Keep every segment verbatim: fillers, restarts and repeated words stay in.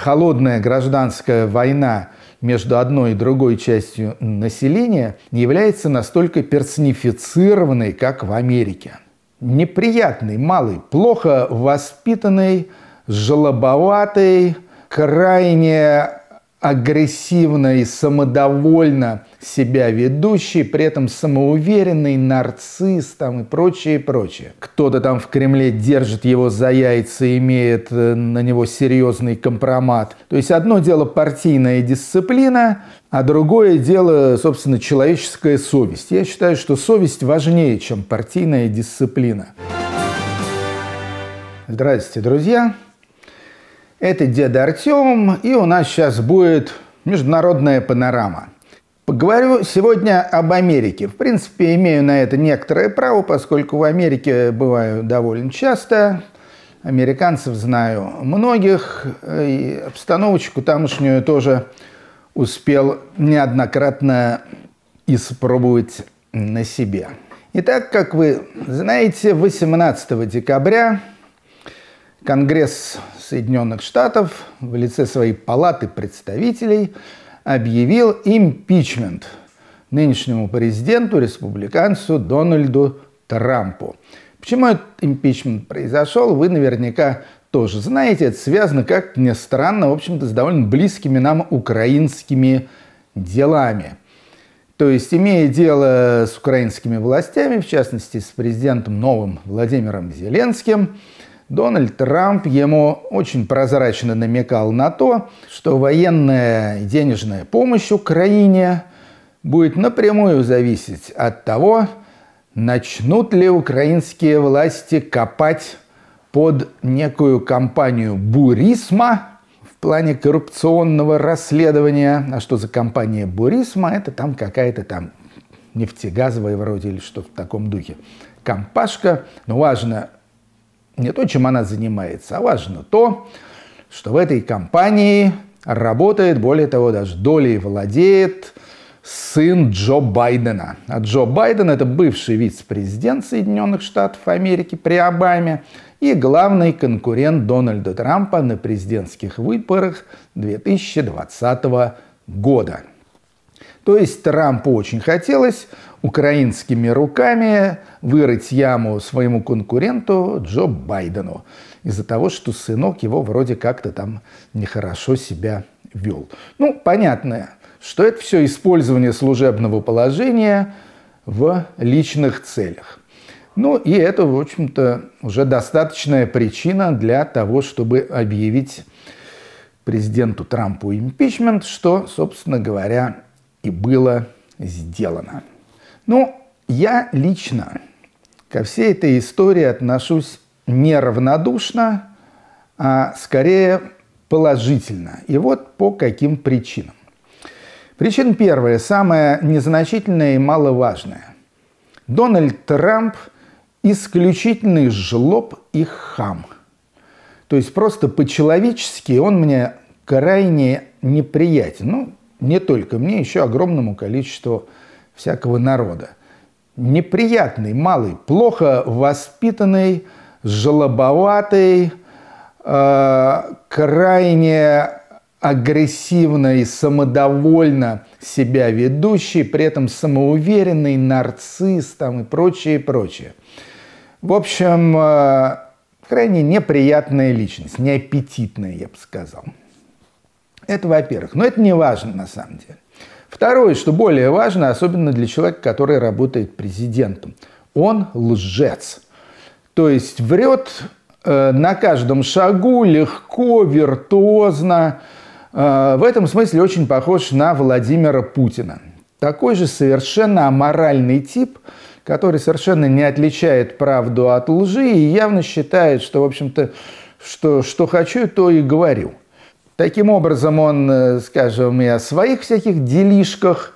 холодная гражданская война между одной и другой частью населения не является настолько персонифицированной, как в Америке. Неприятный, малый, плохо воспитанный, жлобоватый, крайне агрессивно и самодовольно себя ведущий, при этом самоуверенный, нарцисс там, и прочее, прочее. Кто-то там в Кремле держит его за яйца, имеет на него серьезный компромат. То есть одно дело партийная дисциплина, а другое дело, собственно, человеческая совесть. Я считаю, что совесть важнее, чем партийная дисциплина. Здравствуйте, друзья! Это дед Артем, и у нас сейчас будет международная панорама. Поговорю сегодня об Америке. В принципе, имею на это некоторое право, поскольку в Америке бываю довольно часто. Американцев знаю многих, и обстановочку тамошнюю тоже успел неоднократно испробовать на себе. Итак, как вы знаете, восемнадцатого декабря Конгресс Соединенных Штатов в лице своей палаты представителей объявил импичмент нынешнему президенту, республиканцу Дональду Трампу. Почему этот импичмент произошел, вы наверняка тоже знаете. Это связано, как ни странно, в общем-то, с довольно близкими нам украинскими делами. То есть, имея дело с украинскими властями, в частности, с президентом новым Владимиром Зеленским, Дональд Трамп ему очень прозрачно намекал на то, что военная и денежная помощь Украине будет напрямую зависеть от того, начнут ли украинские власти копать под некую компанию «Бурисма» в плане коррупционного расследования. А что за компания «Бурисма»? Это там какая-то там нефтегазовая вроде или что в таком духе компашка. Но важно не то, чем она занимается, а важно то, что в этой компании работает, более того, даже долей владеет сын Джо Байдена. А Джо Байден – это бывший вице-президент Соединенных Штатов Америки при Обаме и главный конкурент Дональда Трампа на президентских выборах две тысячи двадцатого года. То есть Трампу очень хотелось украинскими руками вырыть яму своему конкуренту Джо Байдену из-за того, что сынок его вроде как-то там нехорошо себя вел. Ну, понятно, что это все использование служебного положения в личных целях. Ну, и это, в общем-то, уже достаточная причина для того, чтобы объявить президенту Трампу импичмент, что, собственно говоря, и было сделано. Ну, я лично ко всей этой истории отношусь не равнодушно, а скорее положительно. И вот по каким причинам. Причина первая, самая незначительная и маловажная. Дональд Трамп – исключительный жлоб и хам. То есть просто по-человечески он мне крайне неприятен. Ну, не только мне, еще огромному количеству всякого народа. Неприятный, малый, плохо воспитанный, жлобоватый, э, крайне агрессивно и самодовольно себя ведущий, при этом самоуверенный, нарцисс там, и прочее, прочее. В общем, э, крайне неприятная личность, неаппетитная, я бы сказал. Это во-первых. Но это не важно на самом деле. Второе, что более важно, особенно для человека, который работает президентом. Он лжец. То есть врет э, на каждом шагу, легко, виртуозно. Э, в этом смысле очень похож на Владимира Путина. Такой же совершенно аморальный тип, который совершенно не отличает правду от лжи и явно считает, что, в общем-то, что, что хочу, то и говорю. Таким образом, он, скажем, и о своих всяких делишках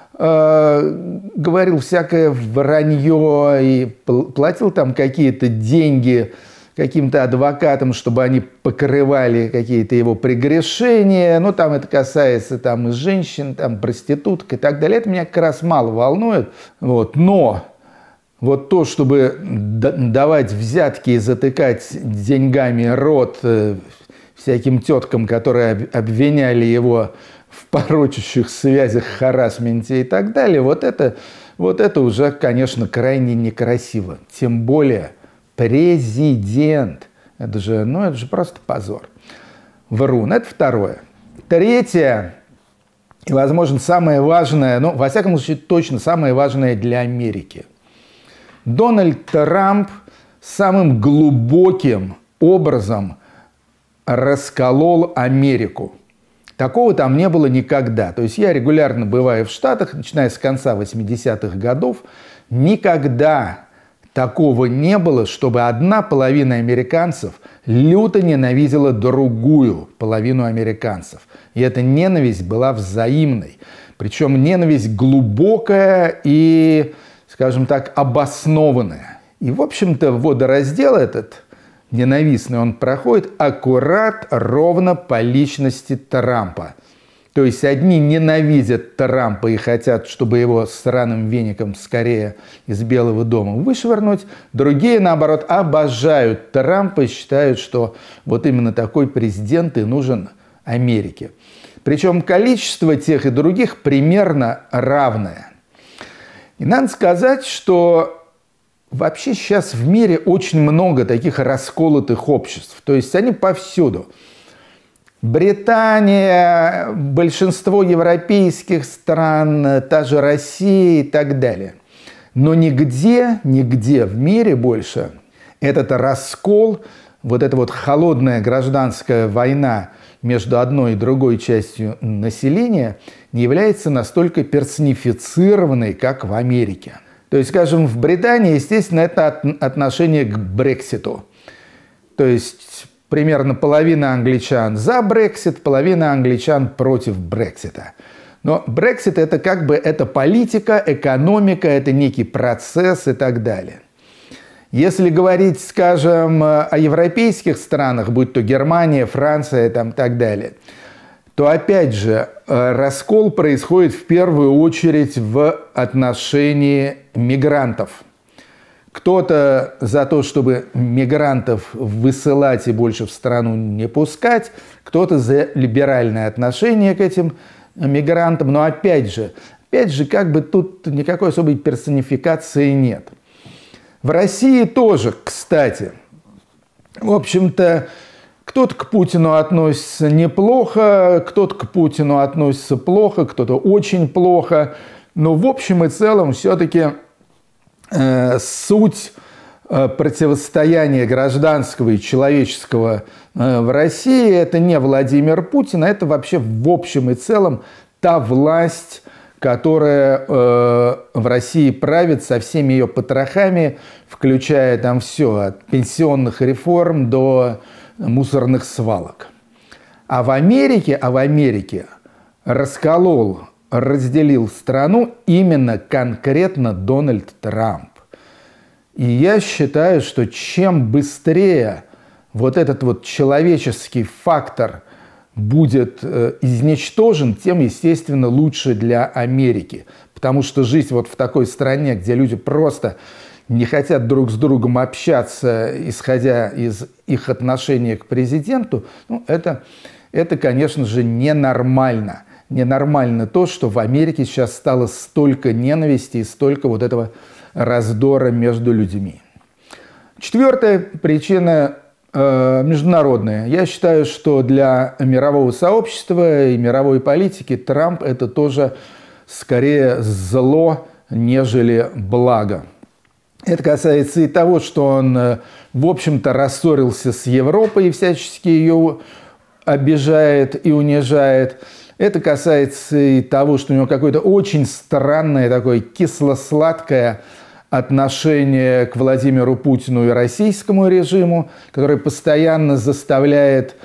э, говорил всякое вранье и платил там какие-то деньги каким-то адвокатам, чтобы они покрывали какие-то его прегрешения. Ну, там это касается там, и женщин, там, проституток и так далее. Это меня как раз мало волнует. Вот. Но вот то, чтобы давать взятки и затыкать деньгами рот всяким теткам, которые обвиняли его в порочащих связях, харассменте и так далее, вот это, вот это уже, конечно, крайне некрасиво. Тем более президент. Это же, ну, это же просто позор. Врун. Это второе. Третье, и, возможно, самое важное, ну, во всяком случае, точно самое важное для Америки. Дональд Трамп самым глубоким образом расколол Америку. Такого там не было никогда. То есть я регулярно бываю в Штатах, начиная с конца восьмидесятых годов. Никогда такого не было, чтобы одна половина американцев люто ненавидела другую половину американцев. И эта ненависть была взаимной. Причем ненависть глубокая и, скажем так, обоснованная. И, в общем-то, водораздел этот ненавистный, он проходит аккурат ровно по личности Трампа. То есть одни ненавидят Трампа и хотят, чтобы его сраным веником скорее из Белого дома вышвырнуть. Другие, наоборот, обожают Трампа и считают, что вот именно такой президент и нужен Америке. Причем количество тех и других примерно равное. И надо сказать, что вообще сейчас в мире очень много таких расколотых обществ. То есть они повсюду. Британия, большинство европейских стран, та же Россия и так далее. Но нигде, нигде в мире больше этот раскол, вот эта вот холодная гражданская война между одной и другой частью населения не является настолько персонифицированной, как в Америке. То есть, скажем, в Британии, естественно, это отношение к Брекситу. То есть примерно половина англичан за Брексит, половина англичан против Брексита. Но Брексит – это как бы это политика, экономика, это некий процесс и так далее. Если говорить, скажем, о европейских странах, будь то Германия, Франция и там, так далее, то опять же раскол происходит в первую очередь в отношении мигрантов. Кто-то за то, чтобы мигрантов высылать и больше в страну не пускать, кто-то за либеральное отношение к этим мигрантам. Но опять же, опять же, как бы тут никакой особой персонификации нет. В России тоже, кстати, в общем-то, кто-то к Путину относится неплохо, кто-то к Путину относится плохо, кто-то очень плохо. Но в общем и целом все-таки э, суть э, противостояния гражданского и человеческого э, в России – это не Владимир Путин, а это вообще в общем и целом та власть, которая э, в России правит со всеми ее потрохами, включая там все, от пенсионных реформ до мусорных свалок. А в Америке, а в Америке расколол, разделил страну именно конкретно Дональд Трамп. И я считаю, что чем быстрее вот этот вот человеческий фактор будет э, изничтожен, тем, естественно, лучше для Америки. Потому что жить вот в такой стране, где люди просто не хотят друг с другом общаться, исходя из их отношения к президенту, ну, это, это, конечно же, ненормально. Ненормально то, что в Америке сейчас стало столько ненависти и столько вот этого раздора между людьми. Четвертая причина э, международная. Я считаю, что для мирового сообщества и мировой политики Трамп – это тоже скорее зло, нежели благо. Это касается и того, что он, в общем-то, рассорился с Европой и всячески ее обижает и унижает. Это касается и того, что у него какое-то очень странное такое кисло-сладкое отношение к Владимиру Путину и российскому режиму, которое постоянно заставляет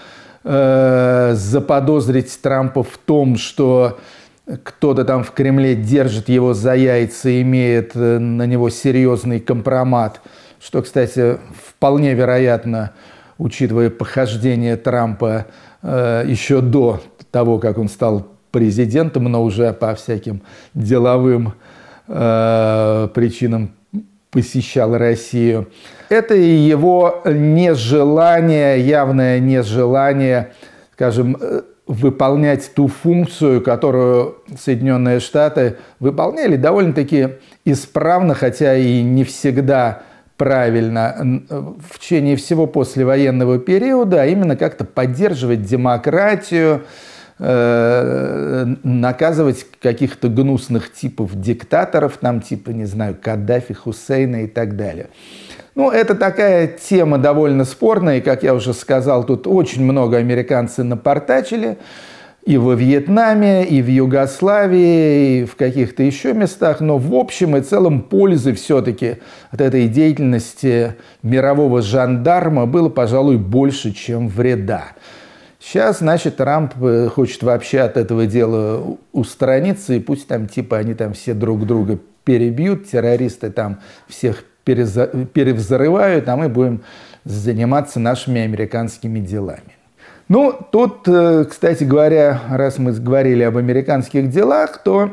э, заподозрить Трампа в том, что кто-то там в Кремле держит его за яйца и имеет на него серьезный компромат, что, кстати, вполне вероятно, учитывая похождение Трампа э, еще до того, как он стал президентом, но уже по всяким деловым э, причинам посещал Россию. Это и его нежелание, явное нежелание, скажем, выполнять ту функцию, которую Соединенные Штаты выполняли довольно-таки исправно, хотя и не всегда правильно, в течение всего послевоенного периода, а именно как-то поддерживать демократию, э, наказывать каких-то гнусных типов диктаторов, там типа, не знаю, Каддафи, Хусейна и так далее. Ну, это такая тема довольно спорная, и, как я уже сказал, тут очень много американцы напортачили и во Вьетнаме, и в Югославии, и в каких-то еще местах, но в общем и целом пользы все-таки от этой деятельности мирового жандарма было, пожалуй, больше, чем вреда. Сейчас, значит, Трамп хочет вообще от этого дела устраниться, и пусть там типа они там все друг друга перебьют, террористы там всех перевзрывают, а мы будем заниматься нашими американскими делами. Ну, тут, кстати говоря, раз мы говорили об американских делах, то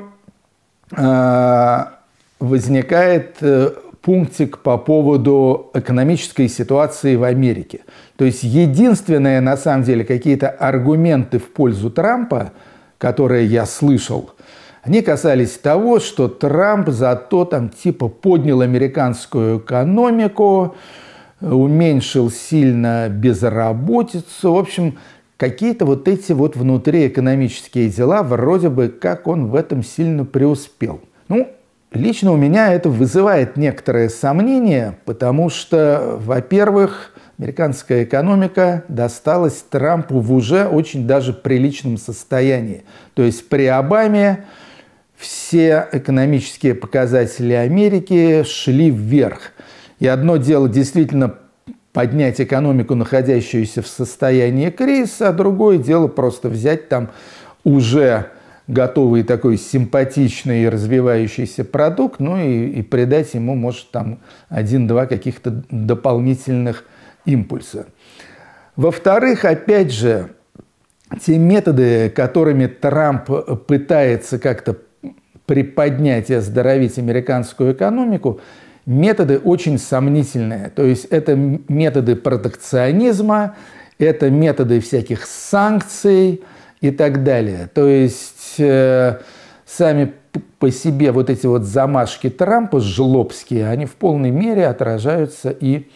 э, возникает пунктик по поводу экономической ситуации в Америке. То есть единственные, на самом деле, какие-то аргументы в пользу Трампа, которые я слышал, они касались того, что Трамп зато там типа поднял американскую экономику, уменьшил сильно безработицу. В общем, какие-то вот эти вот внутриэкономические дела, вроде бы как он в этом сильно преуспел. Ну, лично у меня это вызывает некоторые сомнения, потому что, во-первых, американская экономика досталась Трампу в уже очень даже приличном состоянии. То есть при Обаме все экономические показатели Америки шли вверх. И одно дело действительно поднять экономику, находящуюся в состоянии кризиса, а другое дело просто взять там уже готовый такой симпатичный и развивающийся продукт, ну и, и придать ему, может, там один-два каких-то дополнительных импульса. Во-вторых, опять же, те методы, которыми Трамп пытается как-то приподнять и оздоровить американскую экономику, методы очень сомнительные. То есть это методы протекционизма, это методы всяких санкций и так далее. То есть э, сами по себе вот эти вот замашки Трампа жлобские, они в полной мере отражаются и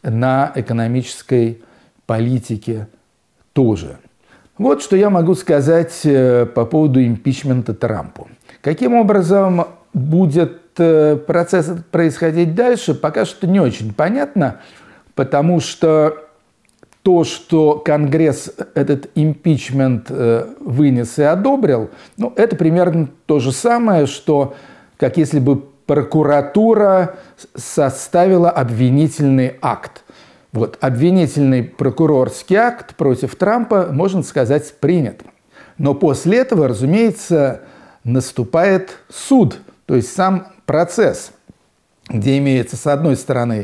на экономической политике тоже. Вот что я могу сказать э, по поводу импичмента Трампу. Каким образом будет процесс происходить дальше, пока что не очень понятно, потому что то, что Конгресс этот импичмент вынес и одобрил, ну, это примерно то же самое, что как если бы прокуратура составила обвинительный акт. Вот, обвинительный прокурорский акт против Трампа, можно сказать, принят. Но после этого, разумеется, наступает суд, то есть сам процесс, где имеется, с одной стороны,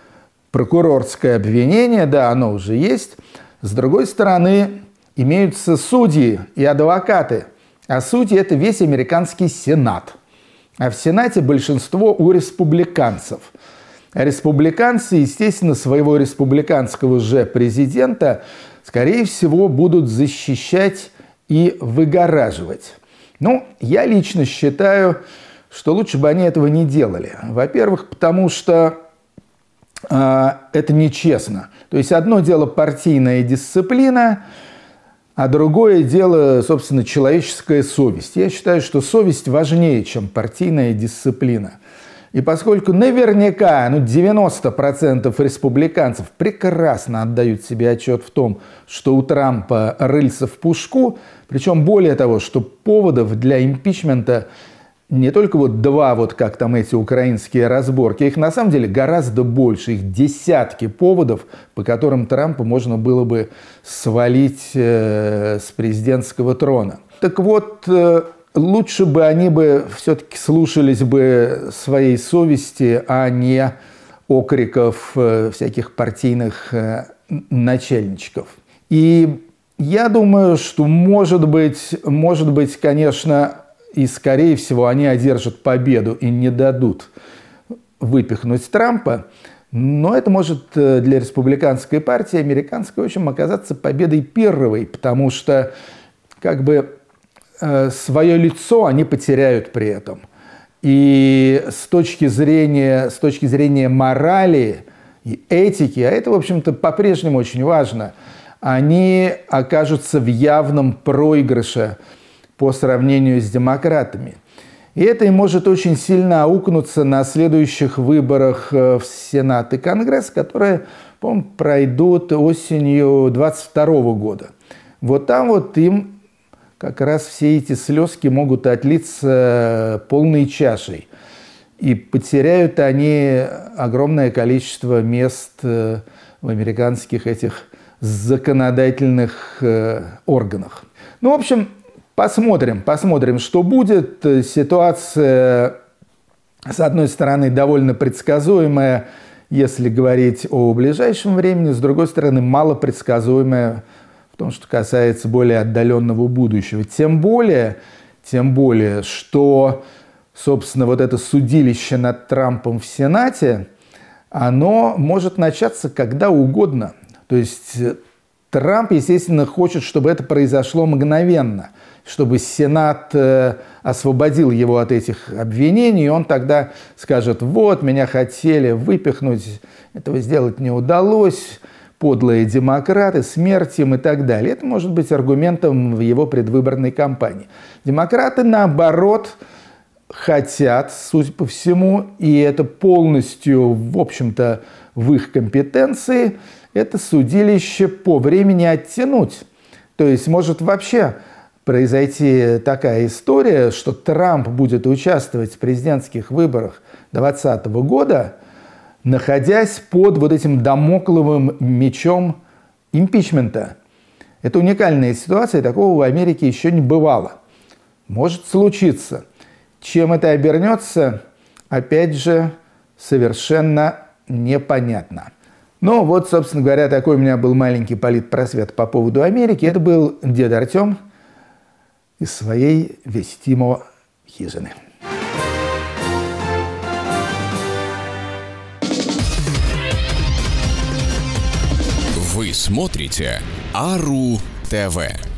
прокурорское обвинение, да, оно уже есть, с другой стороны, имеются судьи и адвокаты, а судьи – это весь американский Сенат. А в Сенате большинство у республиканцев. А республиканцы, естественно, своего республиканского же президента, скорее всего, будут защищать и выгораживать. Ну, я лично считаю, что лучше бы они этого не делали. Во-первых, потому что э, это нечестно. То есть одно дело партийная дисциплина, а другое дело, собственно, человеческая совесть. Я считаю, что совесть важнее, чем партийная дисциплина. И поскольку наверняка ну, девяносто процентов республиканцев прекрасно отдают себе отчет в том, что у Трампа рыльца в пушку, причем более того, что поводов для импичмента не только вот два, вот как там эти украинские разборки, их на самом деле гораздо больше, их десятки поводов, по которым Трампа можно было бы свалить э, с президентского трона. Так вот, э, лучше бы они бы все-таки слушались бы своей совести, а не окриков э, всяких партийных э, начальничков. И я думаю, что может быть, может быть, конечно, и, скорее всего, они одержат победу и не дадут выпихнуть Трампа, но это может для республиканской партии американской, в общем, оказаться победой пирровой, потому что как бы свое лицо они потеряют при этом. И с точки зрения, с точки зрения морали и этики, а это, в общем-то, по-прежнему очень важно, они окажутся в явном проигрыше по сравнению с демократами. И это и может очень сильно аукнуться на следующих выборах в Сенат и Конгресс, которые, по-моему, пройдут осенью двадцать второго года. Вот там вот им как раз все эти слезки могут отлиться полной чашей. И потеряют они огромное количество мест в американских этих законодательных органах. Ну, в общем, посмотрим, посмотрим, что будет. Ситуация, с одной стороны, довольно предсказуемая, если говорить о ближайшем времени, с другой стороны, малопредсказуемая в том, что касается более отдаленного будущего. Тем более, тем более, что, собственно, вот это судилище над Трампом в Сенате, оно может начаться когда угодно. То есть Трамп, естественно, хочет, чтобы это произошло мгновенно, чтобы Сенат освободил его от этих обвинений, и он тогда скажет: вот, меня хотели выпихнуть, этого сделать не удалось, подлые демократы, смерть им и так далее. Это может быть аргументом в его предвыборной кампании. Демократы, наоборот, хотят, судя по всему, и это полностью, в общем-то, в их компетенции, это судилище по времени оттянуть. То есть может вообще произойти такая история, что Трамп будет участвовать в президентских выборах двадцатого года, находясь под вот этим дамокловым мечом импичмента. Это уникальная ситуация, такого в Америке еще не бывало. Может случиться. Чем это обернется, опять же, совершенно непонятно. Ну вот, собственно говоря, такой у меня был маленький политпросвет по поводу Америки. Это был дед Артем из своей Вестимо хижины. Вы смотрите АРУ ТВ.